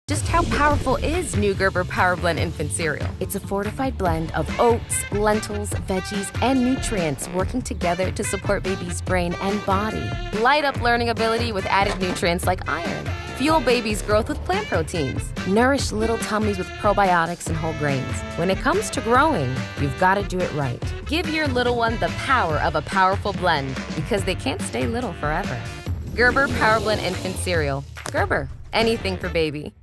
Just how powerful is new Gerber Power Blend infant cereal? It's a fortified blend of oats, lentils, veggies, and nutrients working together to support baby's brain and body. Light up learning ability with added nutrients like iron. Fuel baby's growth with plant proteins. Nourish little tummies with probiotics and whole grains. When it comes to growing, you've got to do it right. Give your little one the power of a powerful blend because they can't stay little forever. Gerber Power Blend infant cereal. Gerber, anything for baby.